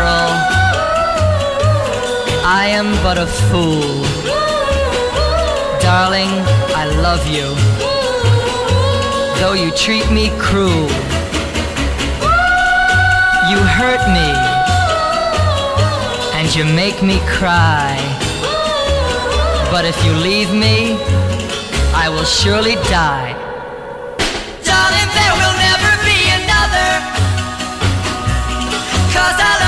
quarrel. I am but a fool. Darling, I love you, though you treat me cruel. You hurt me, and you make me cry. But if you leave me, I will surely die. Darling, there will never be another, 'cause I